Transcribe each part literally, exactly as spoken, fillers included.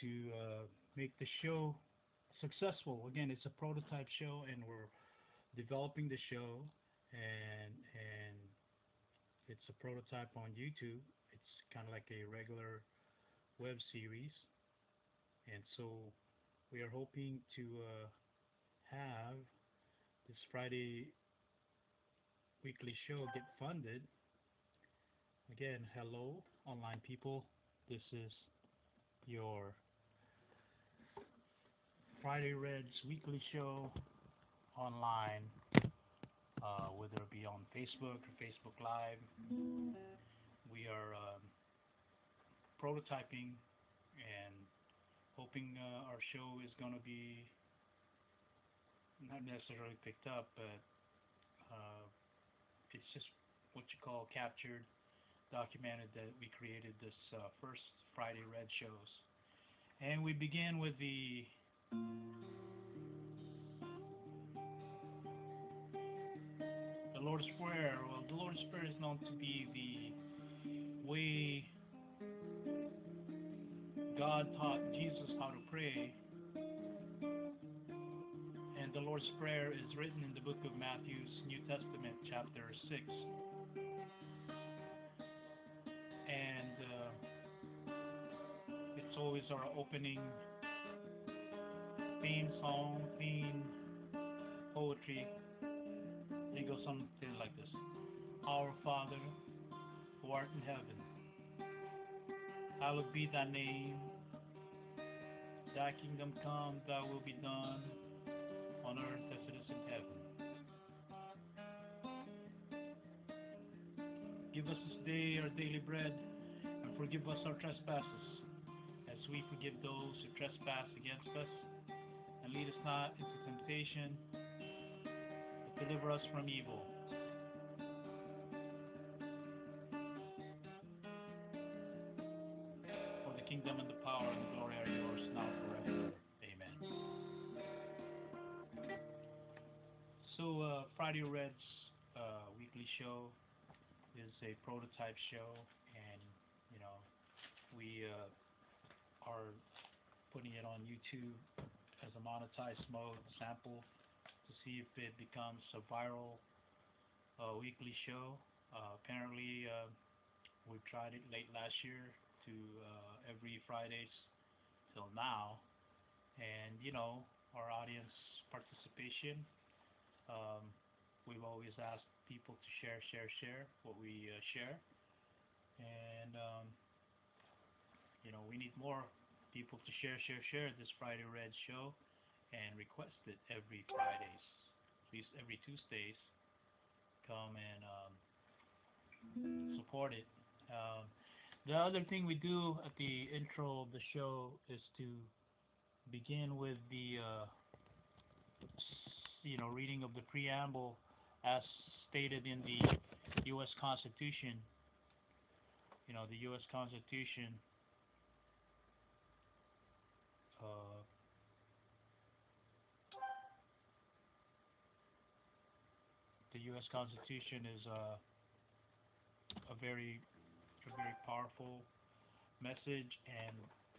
to uh, make the show successful. Again, it's a prototype show, and we're developing the show, and and it's a prototype on YouTube. It's kind of like a regular web series, and so we are hoping to uh, have this Friday weekly show get funded. Again, hello, online people. This is your Friday Reds weekly show online, uh, whether it be on Facebook or Facebook Live. We are um, prototyping and hoping uh, our show is going to be not necessarily picked up, but uh, it's just what you call captured, documented that we created this uh, first Friday Red shows. And we begin with the the Lord's Prayer. Well, the Lord's Prayer is known to be the way God taught Jesus how to pray. And the Lord's Prayer is written in the book of Matthew's New Testament, chapter six. And uh, it's always our opening theme song, theme, poetry. It goes something like this. Our Father, who art in heaven, hallowed be thy name. Thy kingdom come, thy will be done, on earth as it is in heaven. Give us this day our daily bread, and forgive us our trespasses, as we forgive those who trespass against us. And lead us not into temptation, but deliver us from evil. For the kingdom and the power and the glory are yours, now and forever. Amen. So, uh, Friday Red's uh, weekly show is a prototype show, and you know, we uh, are putting it on YouTube as a monetized mode sample to see if it becomes a viral uh, weekly show. Uh, apparently, uh, we tried it late last year to uh, every Fridays till now, and you know, our audience participation. Um, we've always asked people to share, share, share what we uh, share, and um, you know, we need more people to share, share, share this Friday Red show, and request it every Fridays, at least every Tuesdays. Come and um, support it. Um, the other thing we do at the intro of the show is to begin with the uh, you know, reading of the preamble as stated in the U S Constitution. You know, the U S Constitution uh, the U S Constitution is uh, a very a very powerful message, and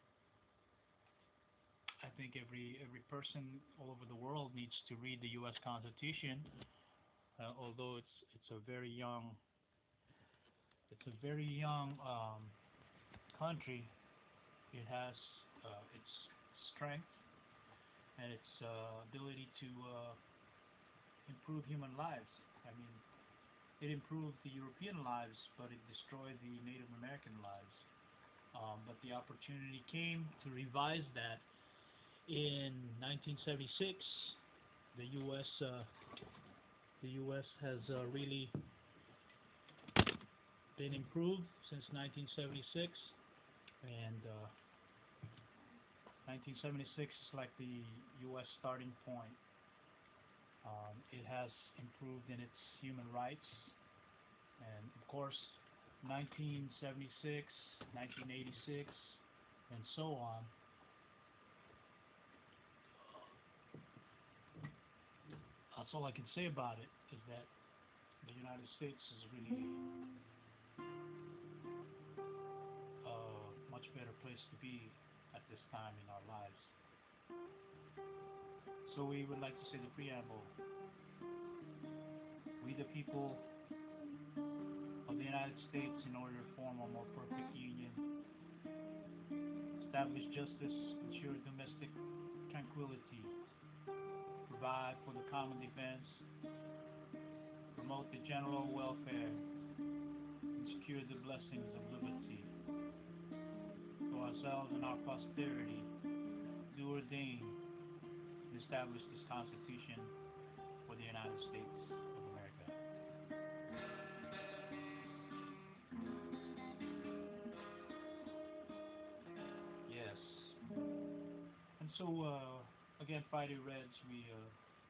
I think every every person all over the world needs to read the U S Constitution. Uh, although it's it's a very young it's a very young um, country, it has uh, its strength and its uh, ability to uh, improve human lives. I mean, it improved the European lives, but it destroyed the Native American lives. Um, but the opportunity came to revise that in nineteen seventy-six. The U S uh, the U S has uh, really been improved since nineteen seventy-six, and uh, nineteen seventy-six is like the U S starting point. Um, it has improved in its human rights, and of course, nineteen seventy-six, nineteen eighty-six, and so on. That's all I can say about it, is that the United States is really a much better place to be at this time in our lives. So we would like to say the preamble. We the people of the United States, in order to form a more perfect union, establish justice, ensure domestic tranquility, provide for the common defense, promote the general welfare, and secure the blessings of liberty for ourselves and our posterity, do ordain and establish this Constitution for the United States of America. Yes. And so, uh, again, Friday Reds, we uh,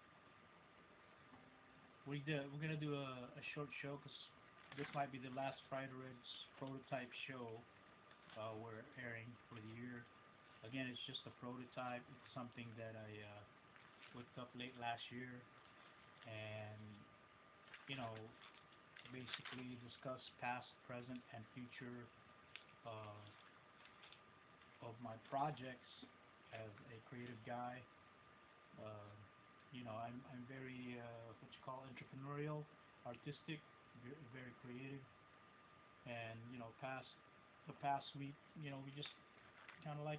we did, we're gonna do a, a short show because this might be the last Friday Reds prototype show uh, we're airing for the year. Again, it's just a prototype. It's something that I uh, whipped up late last year, and you know, basically discuss past, present, and future uh, of my projects as a creative guy. Uh, you know, I'm I'm very uh, what you call entrepreneurial, artistic, very, very creative, and you know, past the past week, you know, we just kind of like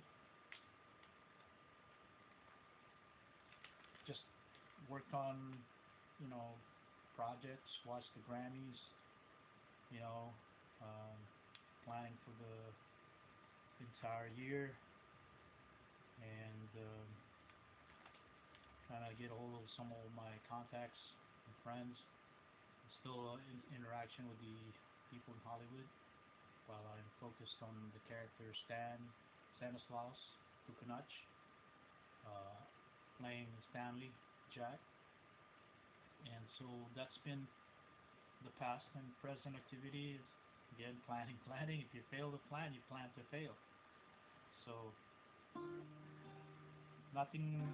just worked on, you know, projects, watched the Grammys, you know, um, planning for the entire year, and um, trying to get a hold of some of my contacts and friends. Still uh, in interaction with the people in Hollywood, while I'm focused on the character Stan Stanislaus Kukanach, uh, playing Stanley Jack. And so that's been the past and present activities. Again, planning, planning. If you fail to plan, you plan to fail. So nothing.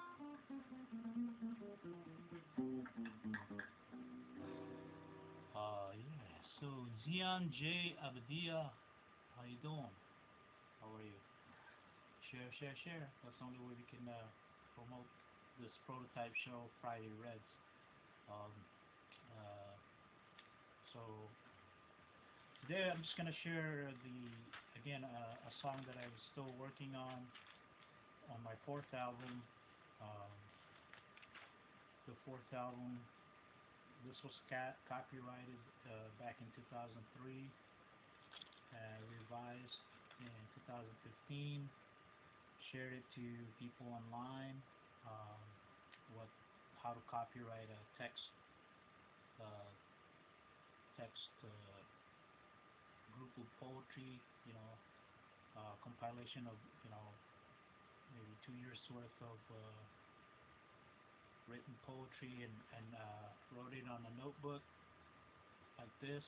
Uh, yeah. So Zian J Abadia, how you doing? How are you? Share, share, share. That's the only way we can uh, promote this prototype show, Friday Reds. Um, uh, so today I'm just gonna share the again uh, a song that I was still working on on my fourth album. Um, the fourth album. This was ca- copyrighted uh, back in two thousand three, uh, revised in two thousand fifteen. Shared it to people online. Um, what how to copyright a text uh, text uh, group of poetry, you know, uh, compilation of, you know, maybe two years worth of uh, written poetry, and, and uh, wrote it on a notebook like this.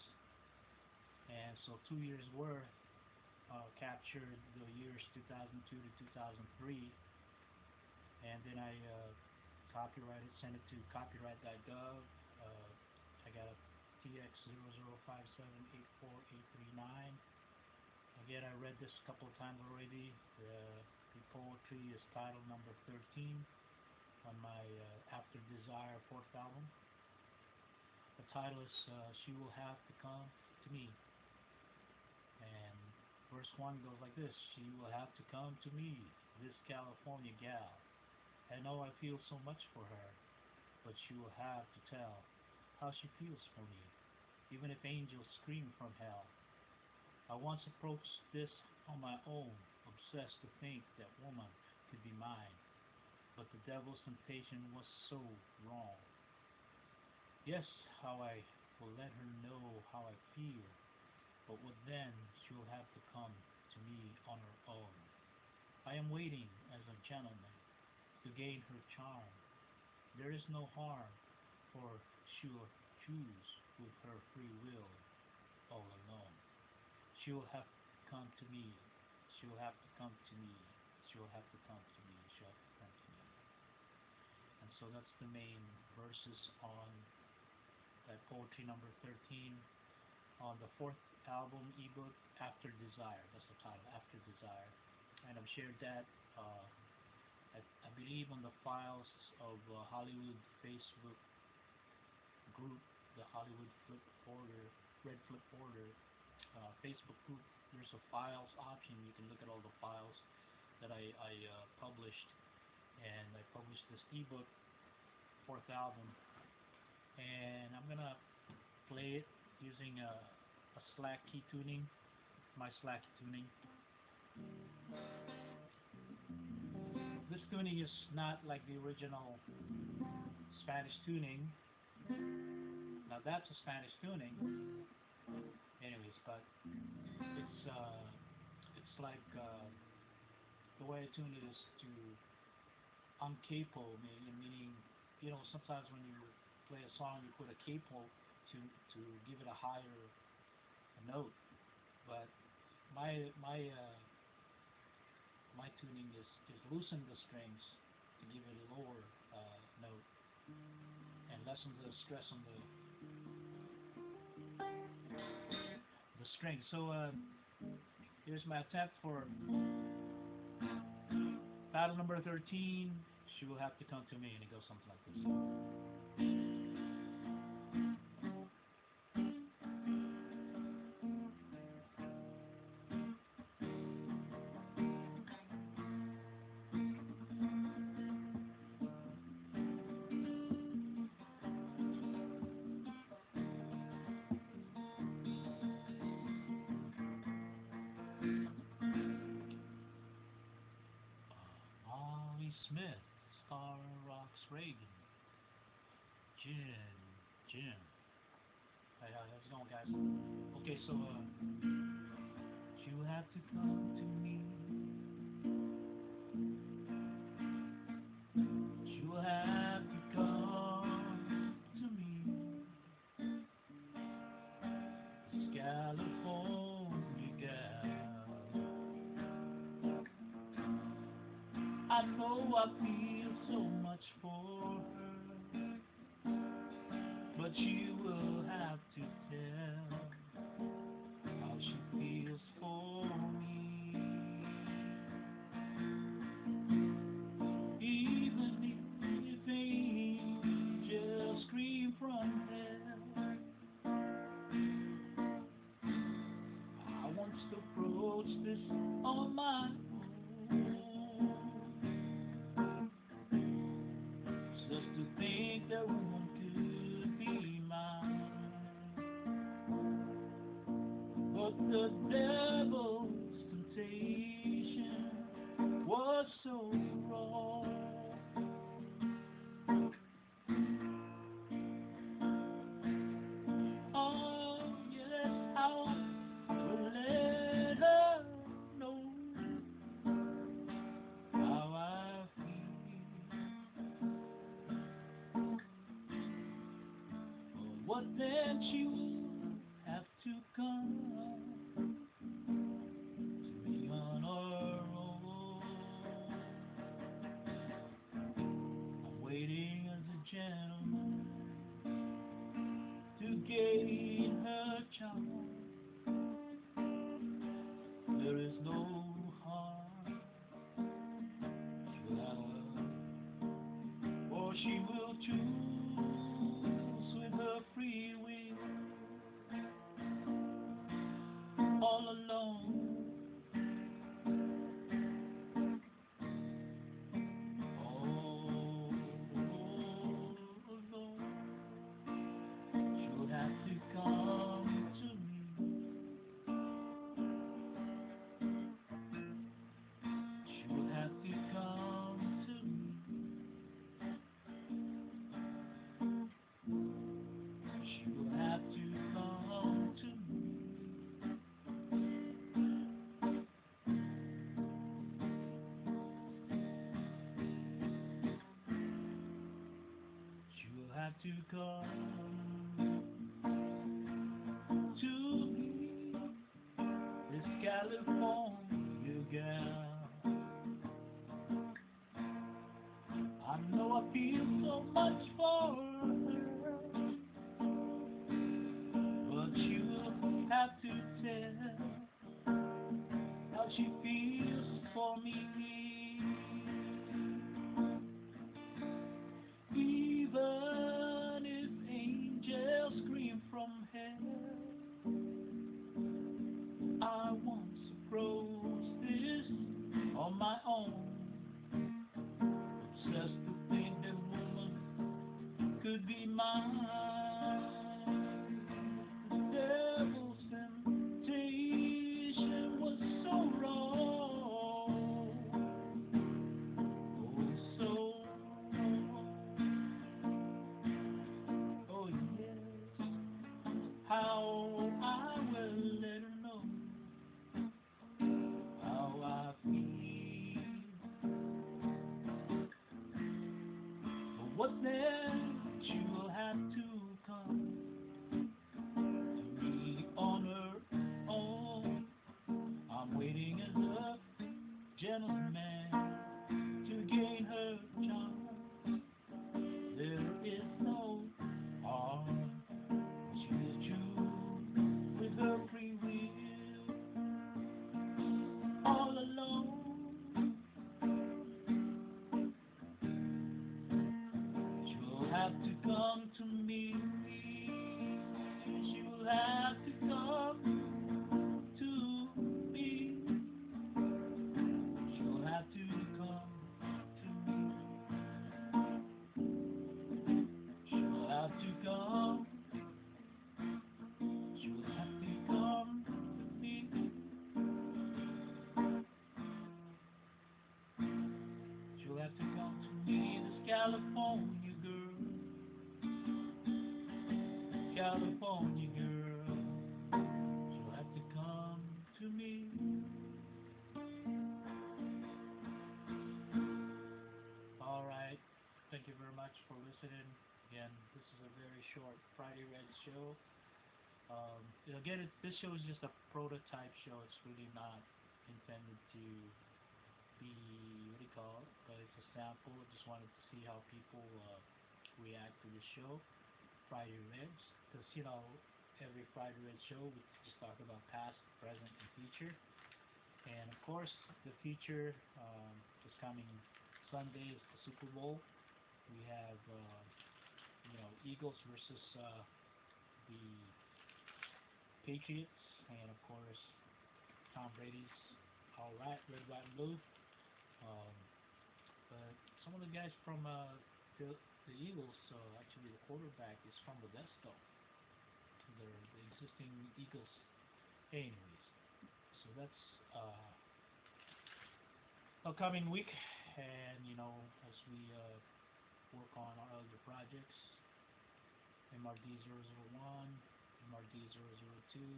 And so two years worth uh, captured the years two thousand two to two thousand three, and then I uh, copyrighted, sent it to copyright dot gov. Uh, I got a T X zero zero five seven eight four eight three nine. Again, I read this a couple of times already. The, the poetry is title number thirteen on my uh, After Desire fourth album. The title is uh, She Will Have to Come to Me. And verse one goes like this: She will have to come to me, this California gal. I know I feel so much for her, but she will have to tell how she feels for me, even if angels scream from hell. I once approached this on my own, obsessed to think that woman could be mine, but the devil's temptation was so wrong. Yes, how I will let her know how I feel, but what then she'll have to come to me on her own. I am waiting as a gentleman to gain her charm. There is no harm, for she'll choose with her free will all alone. She'll have to come to me. She'll have to come to me. She'll have to come to me. She'll have to come to me. And so that's the main verses on that poetry number thirteen on the fourth album ebook, After Desire. That's the title, After Desire. and I've shared that. Uh, I, I believe on the files of uh, Hollywood Facebook group, the Hollywood Flip Order, Red Flip Order uh, Facebook group. There's a files option. You can look at all the files that I, I uh, published, and I published this ebook, fourth album, and I'm gonna play it using a, a slack key tuning, my slack key tuning. This tuning is not like the original Spanish tuning. Now that's a Spanish tuning, anyways, but it's uh, it's like uh, the way I tune it is to uncapo, meaning, meaning you know sometimes when you play a song you put a capo to to give it a higher note, but my my uh, my tuning is, is loosen the strings to give it a lower uh, note and lessen the stress on the the string. So uh, here's my attempt for battle number thirteen. She will have to come to me, and it goes something like this. Molly Smith, Star Rocks Reagan, Jim, Jim. Hey, how's it going, guys? Okay, so uh, you have to come to me. You have to come to me. This California gal. I know I feel so much for her, but you will have to tell how she feels for me. Even if angels scream from hell, I want to approach this on my own. Just to think that woman could be mine, but the devil's temptation was so wrong. Oh, yes, I will let her know how I feel. What then she will have to come to me on her own. I'm waiting as a gentleman to gain her charm. There is no harm to her, for she will choose with her free will, all alone, all alone. She'll have to come to me. She'll have to come to me. She will have to come to me. She will have to come to me, this California gal. I know I feel so much for her, but you will have to tell how she feels for for me. Even if angels scream from hell, I once approached this on my own. Just to think that woman could be mine. The devil's temptation was so wrong, oh so wrong. Oh yes, how I will let her know how I feel. But what then? She'll have to come to me on her own. I'm waiting as a gentleman to gain her charm. There is no harm. She is true with her free will. All alone, she'll have to come to me. She will have to come to me. She'll have to come to me. She'll have to come. She'll have to come to me. She'll have to come to me. This California girl. California girl, she'll have to come to me. Alright, thank you very much for listening. Again, this is a very short Friday Red show. Um, again, it, this show is just a prototype show. It's really not intended to be, what do you call it, but it's a sample. I just wanted to see how people uh, react to the show. Friday Reds, because you know every Friday Red show we just talk about past, present, and future. And of course, the future um, is coming Sunday is the Super Bowl. We have uh, you know Eagles versus uh, the Patriots, and of course Tom Brady's all right, red, white, and blue. Um, but some of the guys from uh, the the Eagles, uh, actually the quarterback is from Modesto. They're the existing Eagles. Anyways, so that's uh, upcoming week, and you know as we uh, work on our other projects, M R D zero zero one, M R D zero zero two,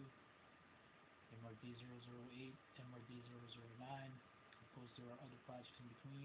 M R D zero zero eight, M R D zero zero nine. Of course, there are other projects in between.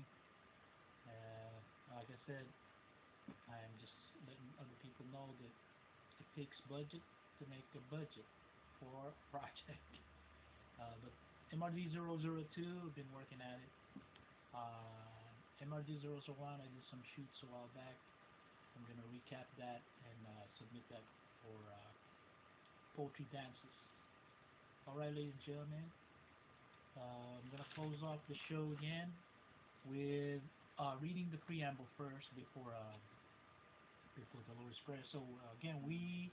Uh, like I said, I'm just letting other people know that it takes budget to make a budget for a project. Uh, but M R D zero zero two, I've been working at it. Uh, M R D zero zero one, I did some shoots a while back. I'm going to recap that and uh, submit that for uh, poetry dances. Alright, ladies and gentlemen, uh, I'm going to close off the show again with uh, reading the preamble first before uh, before the Lord's Prayer. So uh, again, we,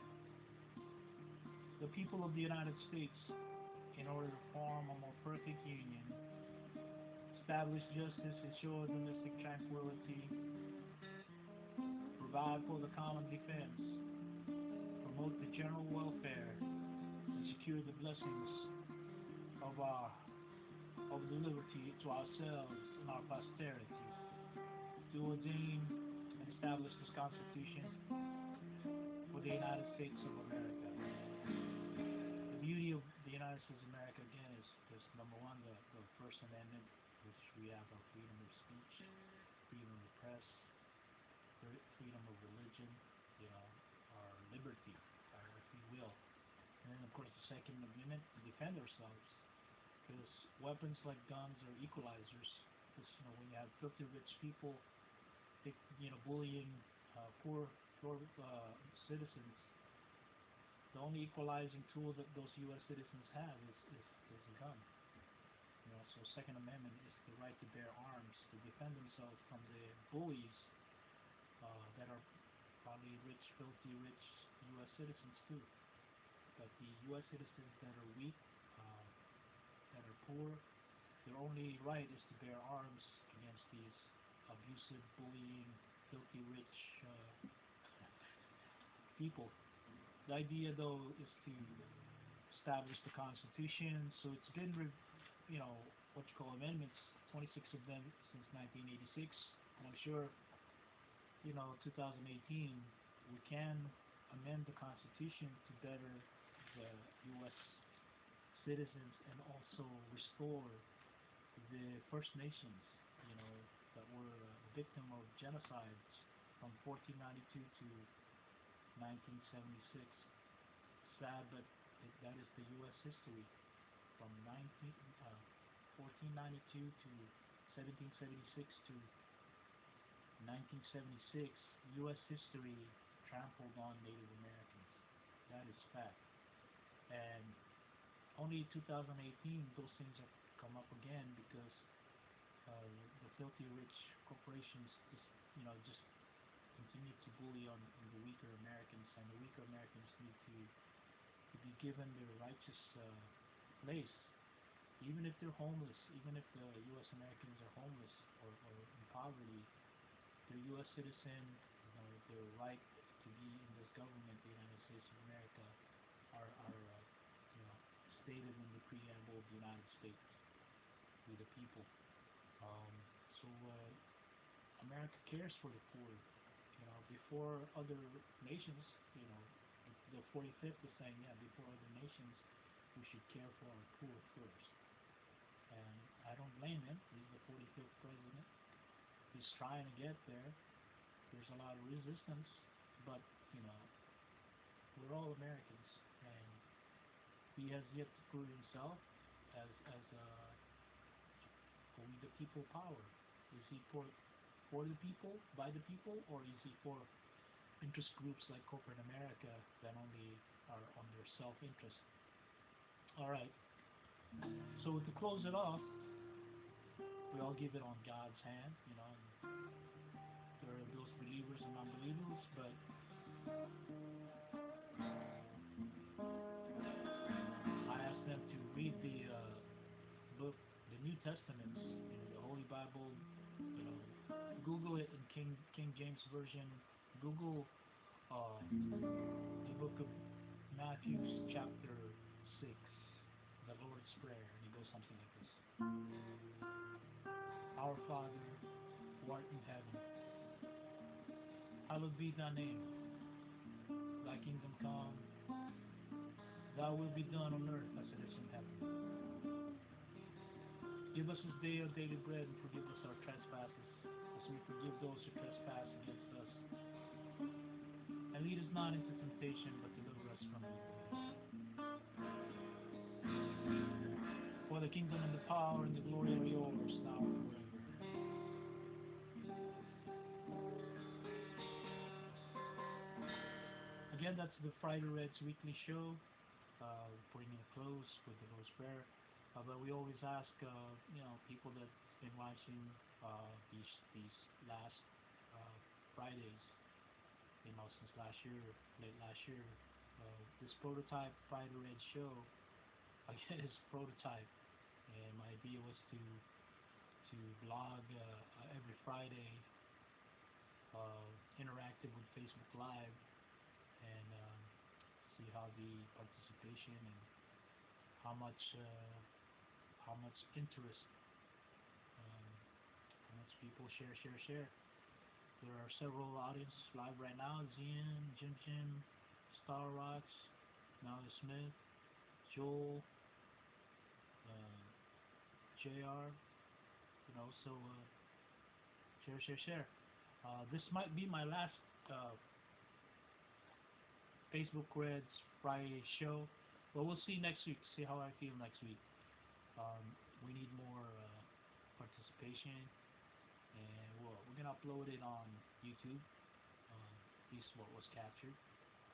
the people of the United States, in order to form a more perfect union, establish justice, ensure domestic tranquility, provide for the common defense, promote the general welfare, and secure the blessings of our of the liberty to ourselves and our posterity, to ordain and establish this Constitution for the United States of America. The beauty of the United States of America, again, is, is number one, the, the First Amendment, which we have our freedom of speech, freedom of the press, freedom of religion, you know, our liberty, our free will. And then, of course, the Second Amendment, to defend ourselves, because weapons like guns are equalizers. Because, you know, when you have filthy rich people, they, you know, bullying uh, poor, poor uh, citizens, the only equalizing tool that those U S citizens have is, is, is a gun. You know, so Second Amendment is the right to bear arms to defend themselves from the bullies uh, that are probably rich, filthy, rich U S citizens too. But the U S citizens that are weak, uh, that are poor, their only right is to bear arms against these abusive, bullying, filthy, rich uh, people. The idea, though, is to establish the Constitution. So it's been, you know, what you call amendments, twenty-six of them since nineteen eighty-six. And I'm sure, you know, two thousand eighteen, we can amend the Constitution to better the U S citizens and also restore the First Nations, you know, that were a victim of genocides from fourteen ninety-two to nineteen seventy-six. Sad, but it, that is the U S history from nineteen, uh, fourteen ninety-two to seventeen seventy-six to nineteen seventy-six. U S history trampled on Native Americans. That is fact. And only two thousand eighteen, those things have come up again because uh, the filthy rich corporations just, you know, just continue to bully on, on the weaker Americans, and the weaker Americans need to, to be given their righteous uh, place, even if they're homeless, even if the U S Americans are homeless or, or in poverty, they're U S citizen, you know, their right to be in this government, the United States of America, are, are uh, you know, stated in the preamble of the United States, we the people. Um, so uh, America cares for the poor. You know, before other nations, you know, the forty-fifth is saying, yeah, before other nations, we should care for our poor first. And I don't blame him. He's the forty-fifth president. He's trying to get there. There's a lot of resistance, but, you know, we're all Americans, and he has yet to prove himself as, as a for the people power. Is he for for the people, by the people, or is he for interest groups like corporate America that only are on their self-interest? All right. So to close it off, we all give it on God's hand, you know. And there are those believers and unbelievers, but I ask them to read the uh, book, the New Testaments, you know, the Holy Bible. You know, Google it in King King James Version. Google uh, the book of Matthew, chapter six, the Lord's Prayer, and it goes something like this: Our Father, who art in heaven, hallowed be thy name. Thy kingdom come. Thy will be done on earth as it is in heaven. Give us this day our daily bread, and forgive us our trespasses, as we forgive those who trespass against us. And lead us not into temptation, but deliver us from evil. For the kingdom and the power and the glory are yours, now and forever. Again, that's the Friday Reds weekly show. Uh, bringing a close with the Lord's Prayer. Uh, but we always ask, uh, you know, people that've been watching uh, these these last uh, Fridays, you know, since last year, late last year, uh, this prototype Friday Red show, again, is prototype, and my idea was to to blog uh, every Friday, uh, interactive with Facebook Live, and um, see how the participation and how much. Uh, how much interest, um, how much people share, share, share. There are several audiences live right now: Zian, Jim Jim, Star Rocks, Mallory Smith, Joel, uh, J R, you know, so uh, share, share, share. Uh, this might be my last uh, Facebook Reds Friday show, but we'll see next week, see how I feel next week. Um, we need more uh, participation, and we'll, we're going to upload it on YouTube. Um, this is what was captured.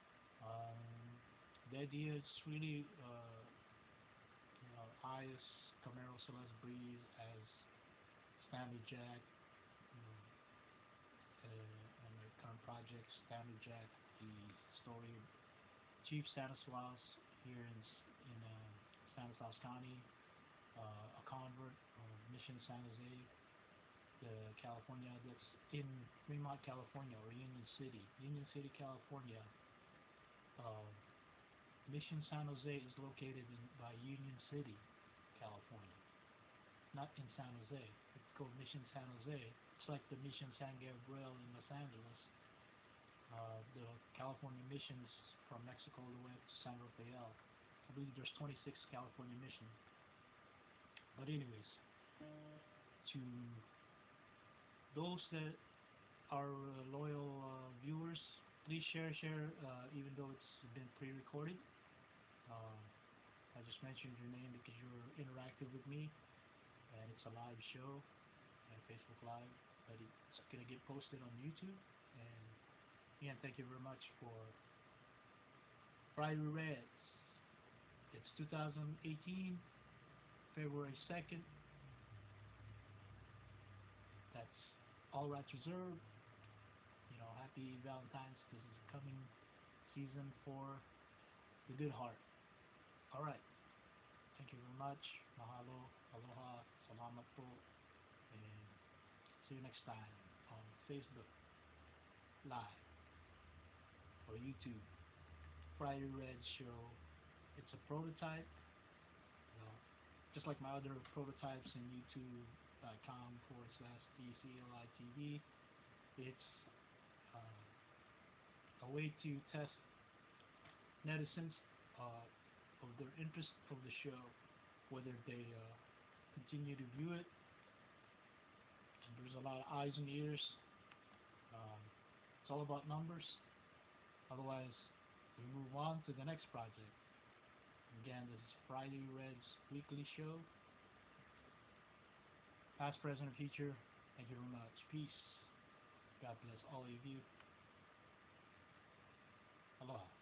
Um, the idea is really, uh, you know, highest Camaro Celeste Breeze as Stanley Jack, you know, uh, and my current project, Stanley Jack, the story of Chief Stanislaus here in in uh, Stanislaus County, uh, a convert of Mission San Jose, the California, that's in Fremont, California, or Union City, Union City, California. Uh, Mission San Jose is located in by Union City, California, not in San Jose. It's called Mission San Jose. It's like the Mission San Gabriel in Los Angeles. Uh, the California missions from Mexico all the way up to San Rafael. I believe there's twenty-six California missions. But anyways, to those that are uh, loyal uh, viewers, please share, share, uh, even though it's been pre-recorded. Uh, I just mentioned your name because you're interactive with me, and it's a live show, and Facebook Live, but it's gonna get posted on YouTube. And again, thank you very much for Friday Reds. It's two thousand eighteen, February second. That's all rights reserved. You know, happy Valentine's. This is coming season for the good heart. All right. Thank you very much. Mahalo, aloha, salamat po, and see you next time on Facebook Live or YouTube. Friday Red Show. It's a prototype. You know, just like my other prototypes in YouTube.com forward slash DCLI It's uh, a way to test netizens uh, of their interest of the show, whether they uh, continue to view it. And there's a lot of eyes and ears. Um, it's all about numbers. Otherwise, we move on to the next project. Again, this is Friday Red's weekly show. Past, present, and future. Thank you very much. Peace. God bless all of you. Aloha.